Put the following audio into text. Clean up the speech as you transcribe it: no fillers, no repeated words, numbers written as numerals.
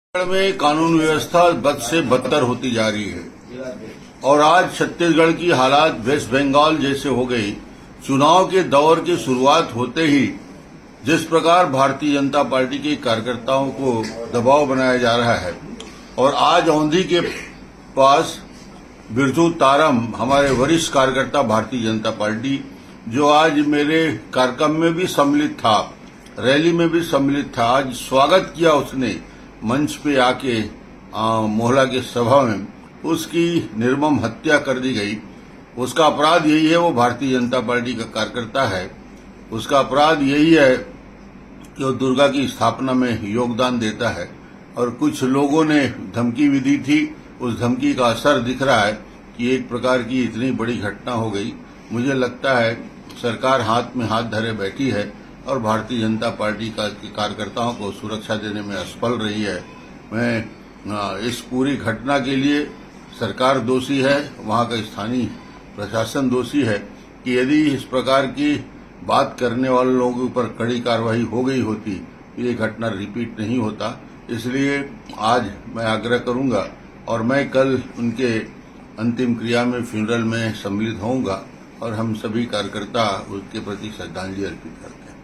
छत्तीसगढ़ में कानून व्यवस्था बद से बदतर होती जा रही है और आज छत्तीसगढ़ की हालात वेस्ट बंगाल जैसे हो गई। चुनाव के दौर की शुरुआत होते ही जिस प्रकार भारतीय जनता पार्टी के कार्यकर्ताओं को दबाव बनाया जा रहा है और आज औंधी के पास बिरजू तारम हमारे वरिष्ठ कार्यकर्ता भारतीय जनता पार्टी जो आज मेरे कार्यक्रम में भी सम्मिलित था, रैली में भी सम्मिलित था, आज स्वागत किया उसने मंच पे आके मोहल्ला के सभा में, उसकी निर्मम हत्या कर दी गई। उसका अपराध यही है, वो भारतीय जनता पार्टी का कार्यकर्ता है। उसका अपराध यही है कि वो दुर्गा की स्थापना में योगदान देता है और कुछ लोगों ने धमकी भी दी थी। उस धमकी का असर दिख रहा है कि एक प्रकार की इतनी बड़ी घटना हो गई। मुझे लगता है सरकार हाथ में हाथ धरे बैठी है और भारतीय जनता पार्टी का कार्यकर्ताओं को सुरक्षा देने में असफल रही है। मैं इस पूरी घटना के लिए सरकार दोषी है, वहां का स्थानीय प्रशासन दोषी है कि यदि इस प्रकार की बात करने वाले लोगों के ऊपर कड़ी कार्रवाई हो गई होती तो ये घटना रिपीट नहीं होता। इसलिए आज मैं आग्रह करूंगा और मैं कल उनके अंतिम क्रिया में फ्यूनरल में सम्मिलित होऊंगा और हम सभी कार्यकर्ता उसके प्रति श्रद्धांजलि अर्पित करते हैं।